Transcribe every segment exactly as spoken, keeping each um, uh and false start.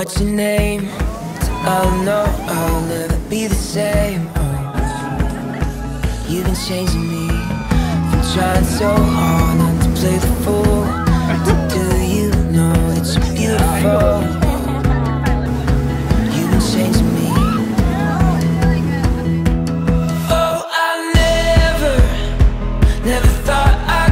what's your name? I'll know I'll never be the same. Oh, you've been changing me. Been trying so hard not to play the fool. Do you know it's beautiful? You've been changing me. Oh, I never, never thought I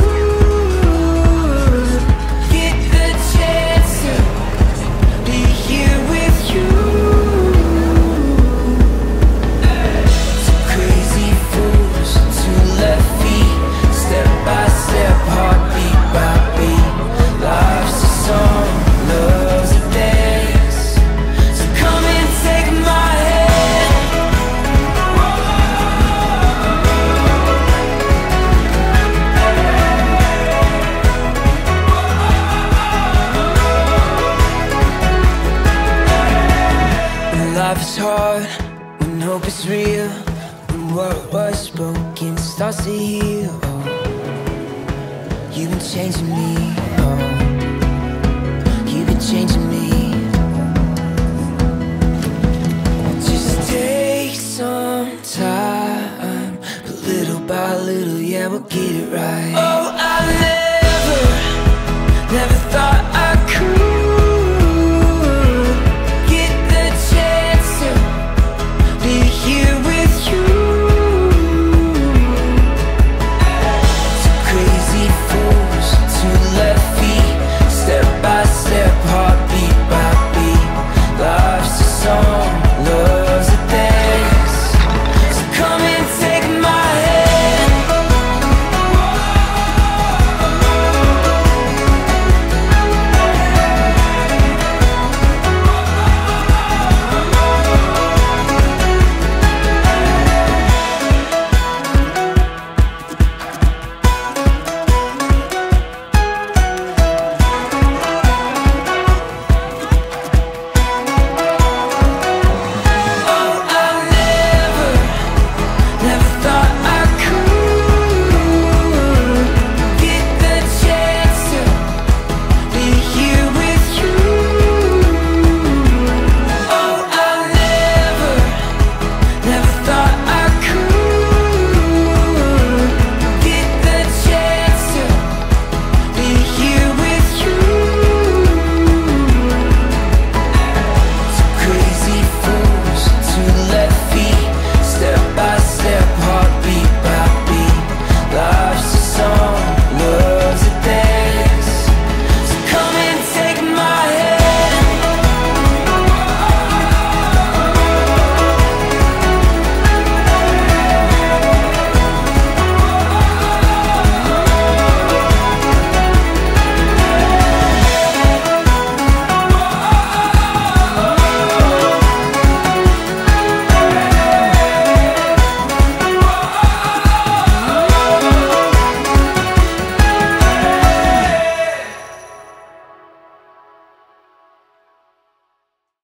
could get the chance to be here with you. Two crazy fools, two left feet, step by step, heartbeat by beat. Life's a song, love's a dance. So come and take my hand. When life is hard, when hope is real, when what was broken starts to heal. Oh, you've been changing me. Oh, you've been changing me. Just take some time, but little by little, yeah, we'll get it right.